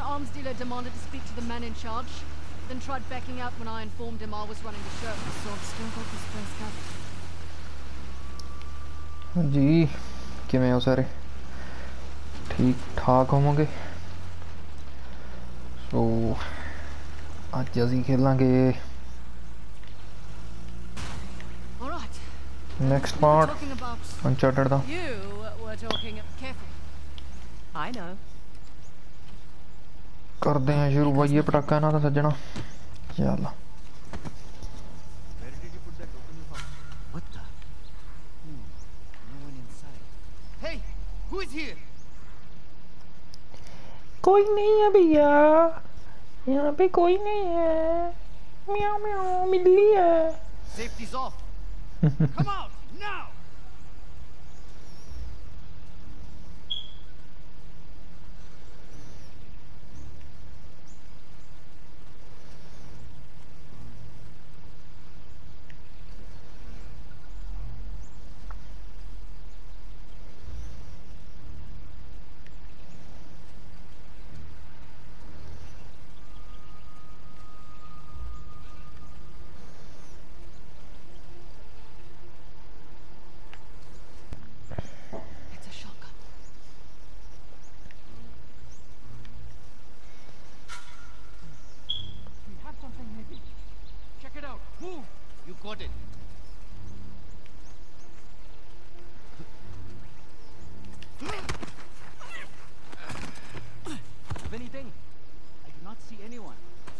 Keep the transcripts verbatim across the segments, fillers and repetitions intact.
arms dealer demanded to speak to the man in charge, then tried backing out when I informed him I was running the show. So I've still got this place covered. जी किवें हो सारे ठीक ठाक होवोगे सो अज असीं खेलांगे next part uncharted दा करदे हैं शुरू भाई ये पटाका इन्हां दा सज्जना चल कोई नहीं है भैया यहाँ पे कोई नहीं है म्याऊ म्याऊ बिल्ली है Safety's off. Come out now. You got it. Have anything? I do not see anyone.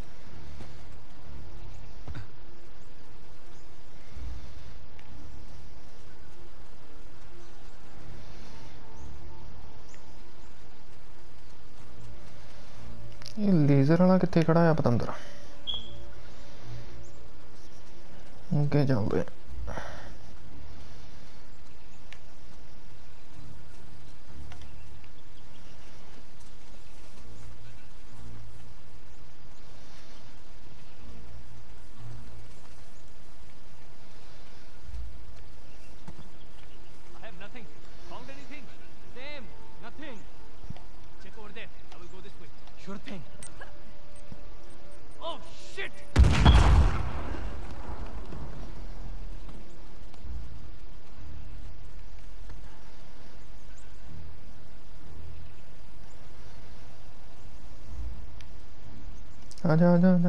ये लेजर वाला कितने खड़ा है पतंदर ओके चलते हैं आजा आजा आजा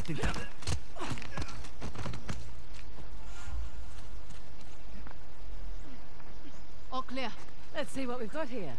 All clear. Let's see what we've got here.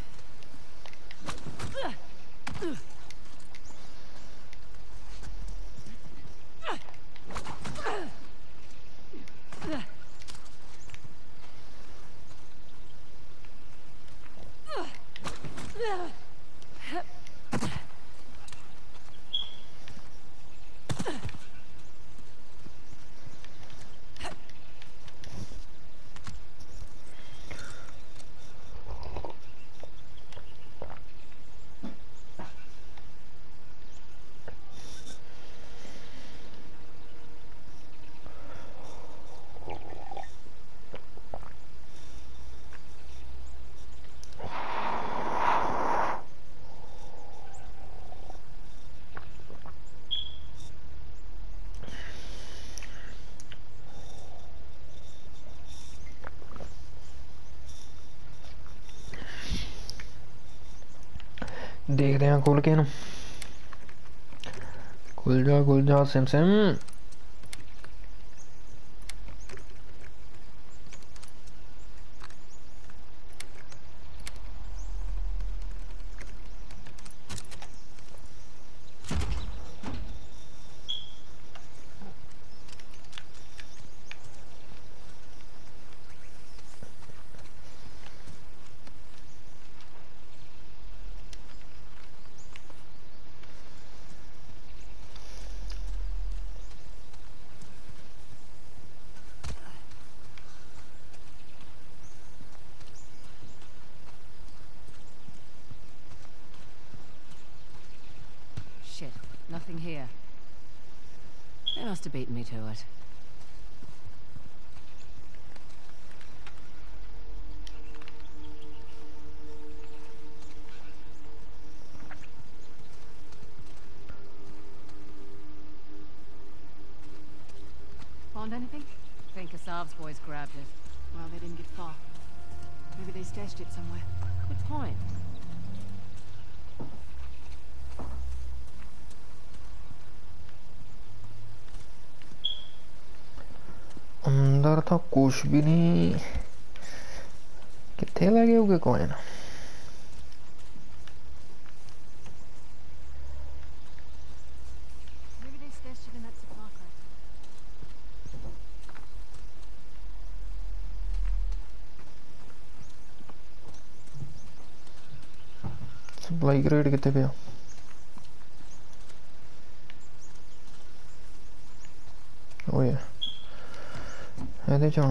देखते हैं खोल के ना खुल जा खुल जा सिम सिम Shit, nothing here. They must have beaten me to it. Found anything? I think Asav's boys grabbed it. Well, they didn't get far. Maybe they stashed it somewhere. Good point. अंदर था कुछ भी नहीं कितने लगे होगे coin Maybe they stashed it in that supply crate. Supply crate कितने पे ओए ਇਹਦੇ ਚੋਂ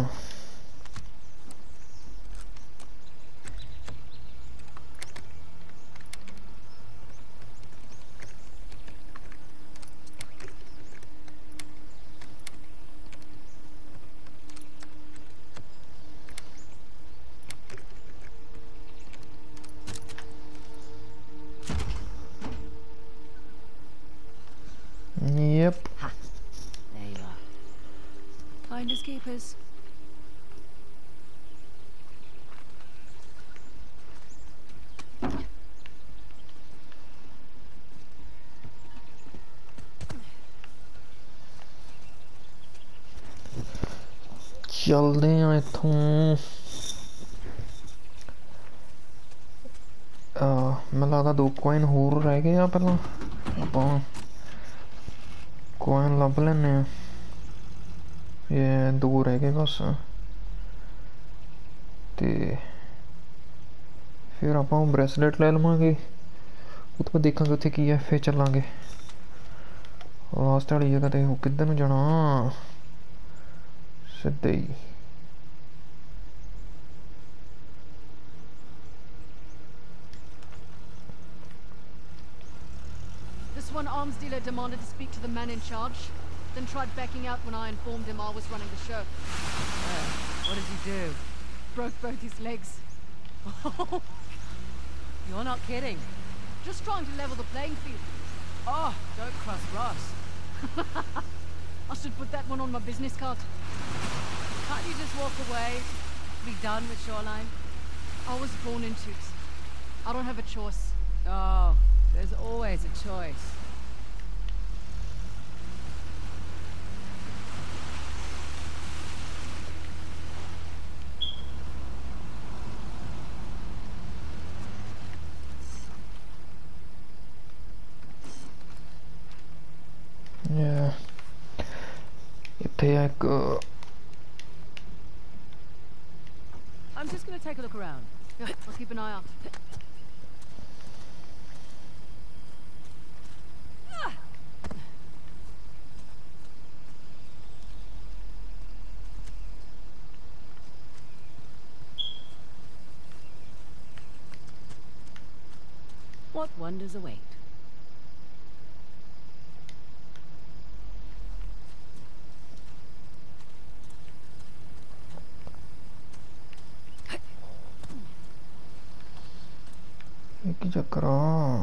Yep. Ha. There you are. Finders keepers. ਚੱਲਦੇ ਆ ਇੱਥੋਂ ਆ ਮੈਨੂੰ ਲੱਗਦਾ ਦੋ ਕੋਇਨ ਹੋਰ ਰਹਿ ਗਏ ਆ ਪਹਿਲਾਂ ਆਪਾਂ ਕੋਇਨ ਲੱਭ ਲੈਣੇ ਆ ਇਹ ਦੋ ਰਹਿ ਗਏ ਬਸ ਤੇ ਫਿਰ ਆਪਾਂ ਬ੍ਰੇਸਲੇਟ ਲੈ ਲਵਾਂਗੇ ਉਹ ਤੋਂ ਬਾਅਦ ਦੇਖਾਂਗੇ ਉੱਥੇ ਕੀ ਹੈ ਫਿਰ ਚੱਲਾਂਗੇ ਲਾਸਟ ਵਾਲੀ ਜਗ੍ਹਾ ਤੇ ਉਹ ਕਿੱਧਰ ਨੂੰ ਜਾਣਾ ਸਿੱਧੇ ਹੀ This one arms dealer demanded to speak to the man in charge, then tried backing out when I informed him I was running the show. Uh, what did he do? Broke both his legs. You're not kidding. Just trying to level the playing field. Oh, don't cross Ross. I should put that one on my business card. Can't you just walk away? Be done with Shoreline? I was born into it. I don't have a choice. Oh, there's always a choice. ਇੱਥੇ ਆ ਇੱਕ I'm just gonna take a look around. Yeah, I'll keep an eye out. What wonders await? ਇਹ ਕੀ ਚੱਕਰ ਆ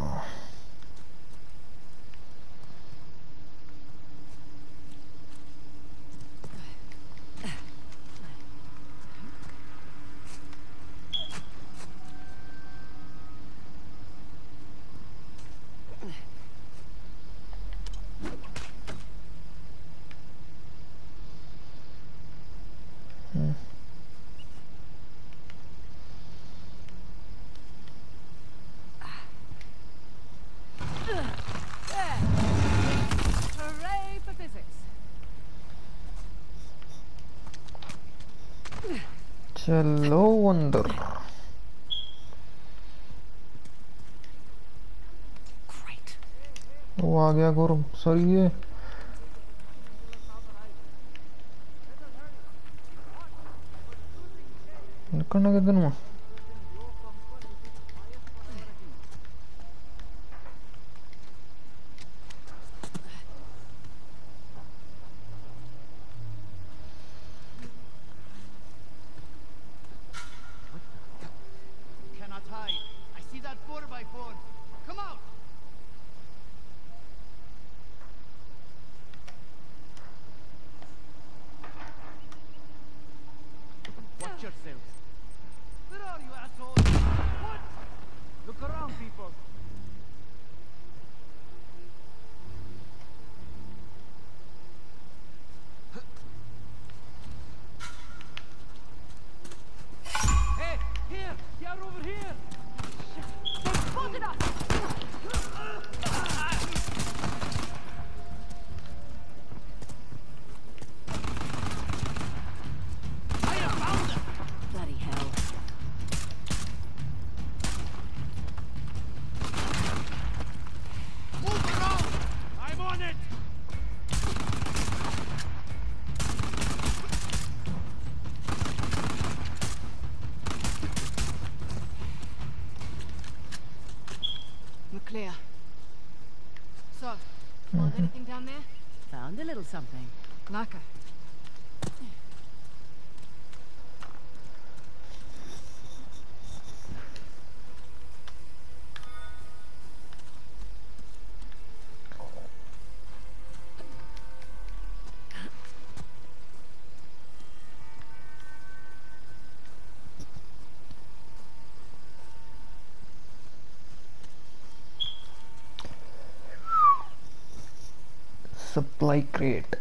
Hooray for physics. चलो अंदर Great. वो आ गया गौरव सॉरी ये निकलना किधर में Cannot hide. I see that four by four. Come out! Watch yourselves. Where are you, assholes? What? Look around, people. Hey, here! They are over here! Spotted us! I have found them! Bloody hell. Move around! I'm on it! We're clear. So, find anything down there? Found a little something. Naka. Supply crate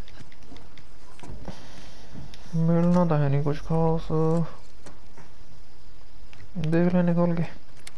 मिलना तो है नहीं कुछ खास देख लें निकल के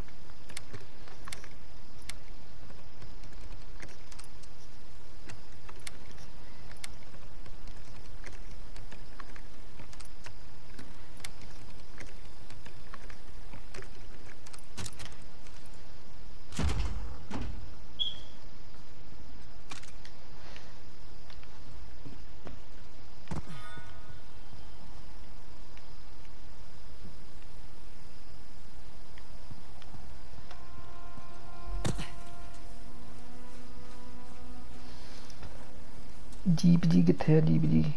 जीप जी किथे है जीप जी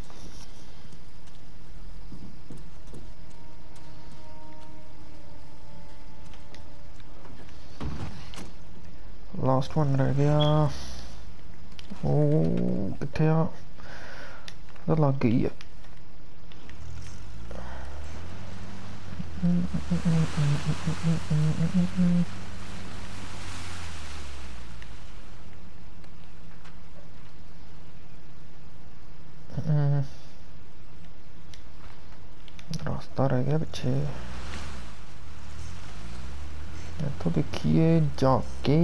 लास्ट वन रह गया ओ किथे आ तो लग गई है रास्ता रह गया पीछे तो देखिए जाके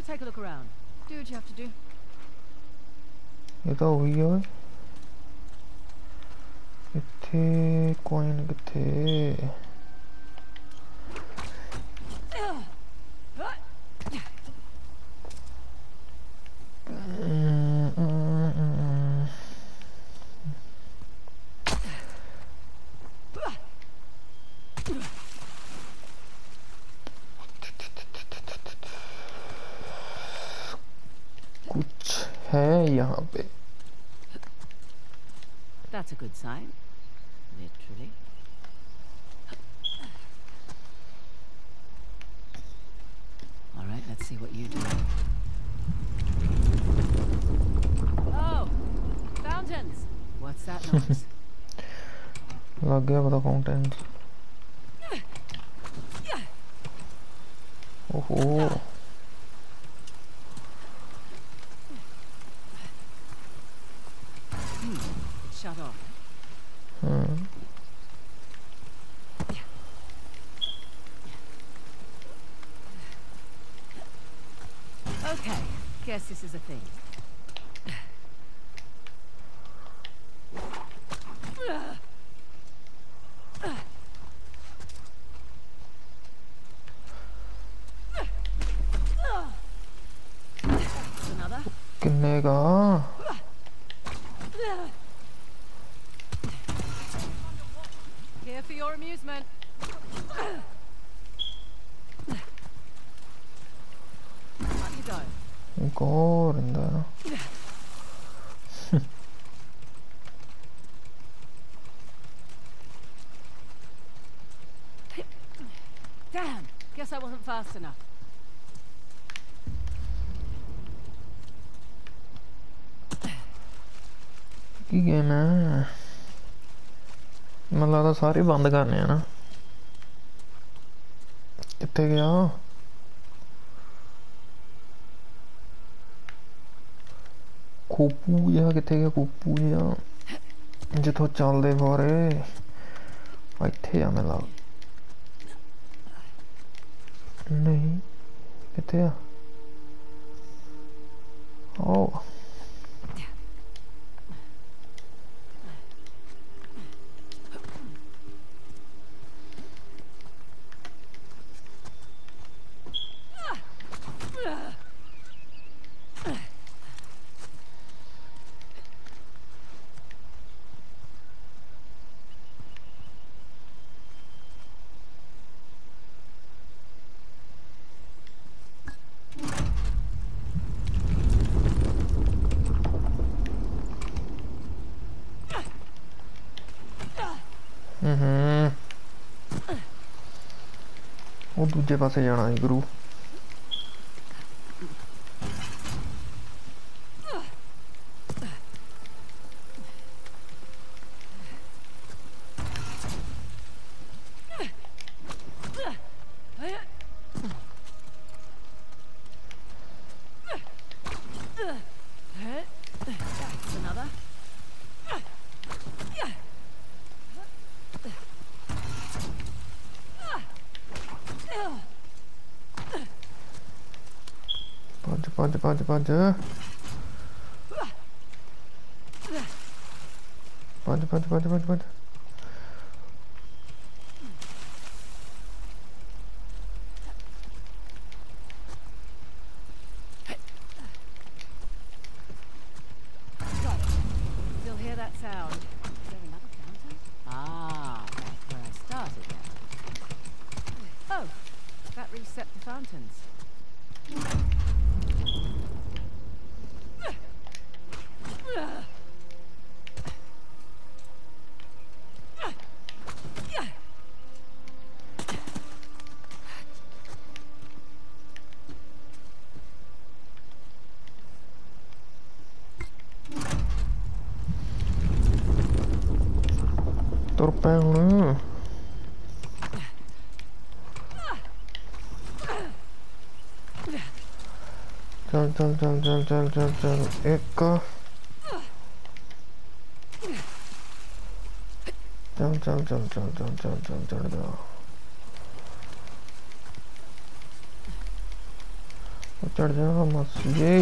gonna take a look around. Do what you have to do. ये तो हुई है किथे कॉइन किथे कुछ है यहाँ पे That's a good sign. Literally. All right, let's see what you do. Oh, fountains. What's that noise? लग गया पता फाउंटेन ओहो Shut off. Hmm Okay, guess this is a thing. That's another. किन्ने का Here for your amusement. Up you go. एक और अंदर ना Damn, guess I wasn't fast enough. की गेम है मतलब लगता सारे बंद करने हैं ना कितने गया कूपू या कितने गया कूपू या जिथों चलते बारे इत्थे आ मैं लग नहीं कितने आ ओ वो दूजे पासे जाना है गुरु That's another. भज भज भज भज भज भज भज भज भज Got it. Still hear that sound. Is there another fountain? Ah, that's where I started then. Oh, that reset the fountains. तुर पे हूँ चल चल चल चल चल चल चल एक का चल चल चल चल चल चल चल चल जा चढ़ जाओ मस्त जी।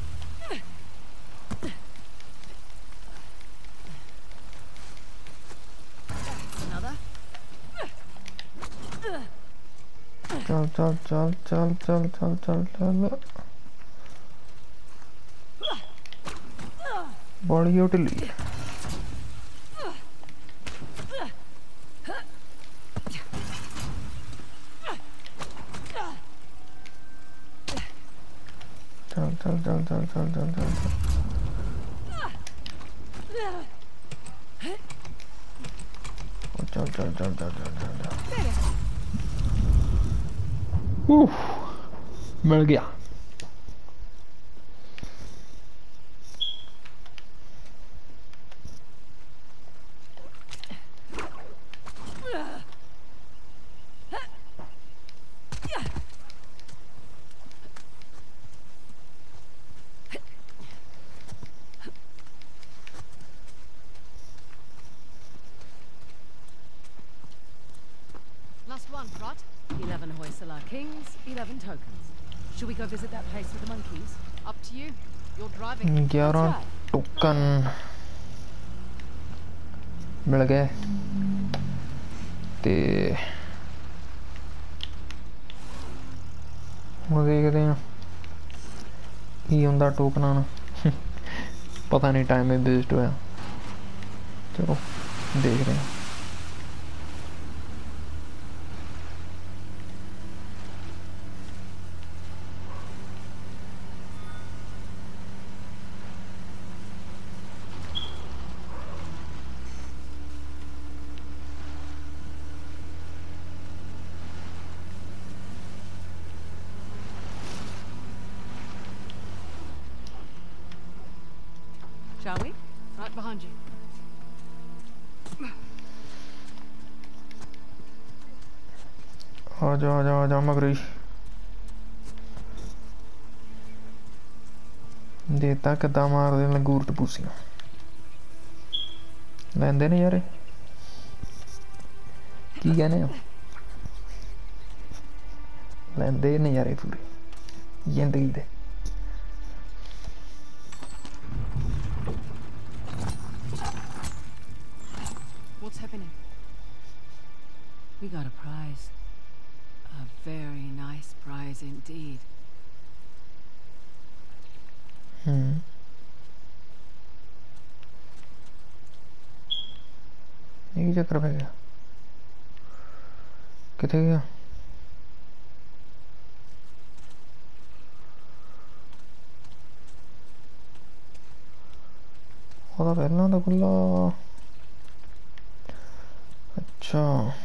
चल चल चल चल चल चल चल चल बड़ी उठली। चल चल चल चल चल चल चल चल चल चल चल चल चल चल। उफ, मिल गया। Last one, right? Eleven Hoysala kings, eleven tokens. Should we go visit that place with the monkeys? Up to you. You're driving. ग्यारह टोकन मिल गए ते ਹੁਣ देखते हैं की ਹੁੰਦਾ टोकना ना पता नहीं टाइम में वेस्ट होया। चलो देख रहे हैं। Shall we? Right behind you. आजा आजा आजा मगरी देता किदा मार दे लगूर टपूसियां लेंदे ने यार की कहने लेंदे नज़ारे पूरे जिंदगी दे। What's happening? We got a prize. A very nice prize indeed. हम्म ये चक्कर पे गया किथे गया ओदा पहला तो खुला। अच्छा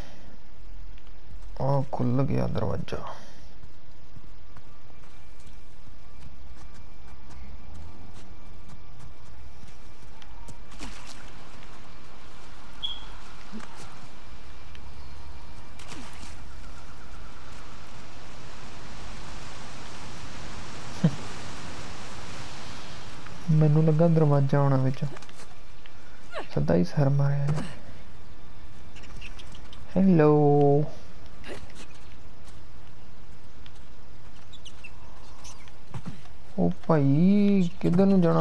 आ खुल गया दरवाजा। मैनू लगा दरवाजा आना बिच सदा ही सर मारिया। हेलो ओ भाई किधर नू जाना?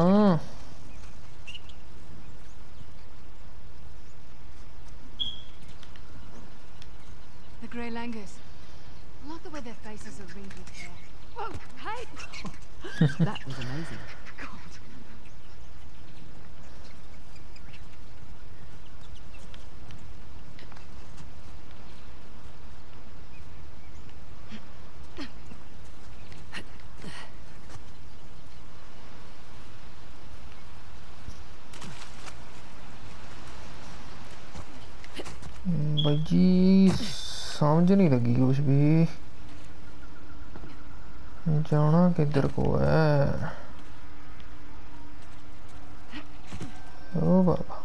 The Grey Langurs. I like the way their faces are ringed with hair. Whoa, hey! That was amazing. God. भाई जी समझ नहीं लगी कुछ भी जाना किधर को है। ओ बाबा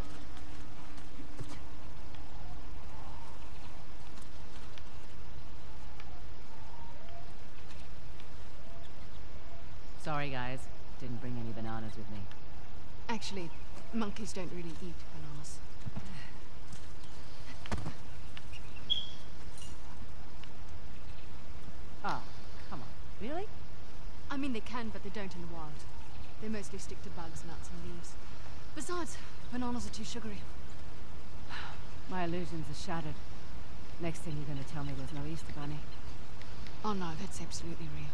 Sorry guys, didn't bring any bananas with me. Actually, monkeys don't really eat bananas. Oh, come on. Really? I mean, they can, but they don't in the wild. They mostly stick to bugs, nuts, and leaves. Besides, bananas are too sugary. My illusions are shattered. Next thing you're going to tell me there's no Easter Bunny. Oh no, that's absolutely real.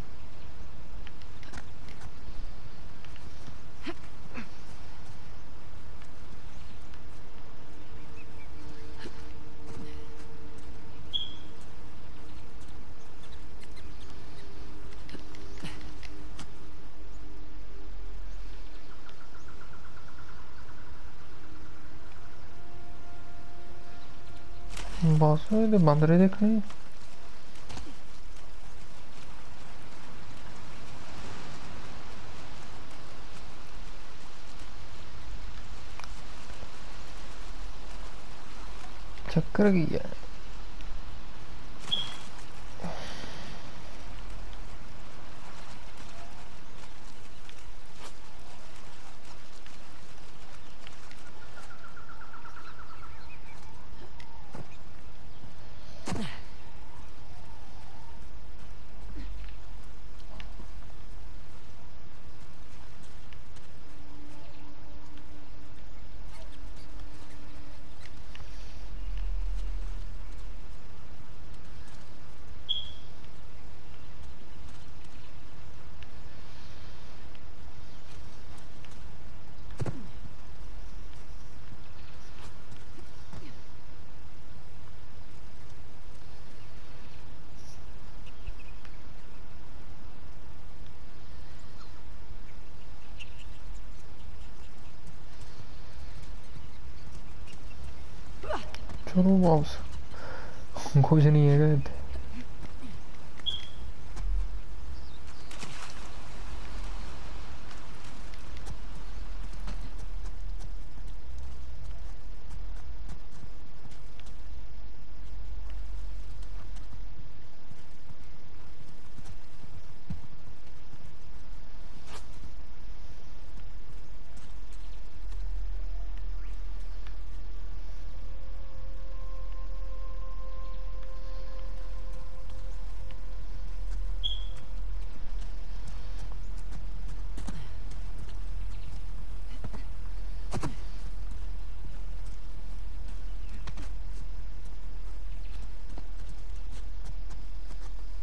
बस ये बंदरे देखने चक्कर गया चलो वापस कुछ नहीं है गए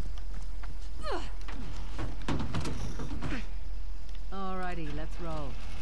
Alrighty, let's roll.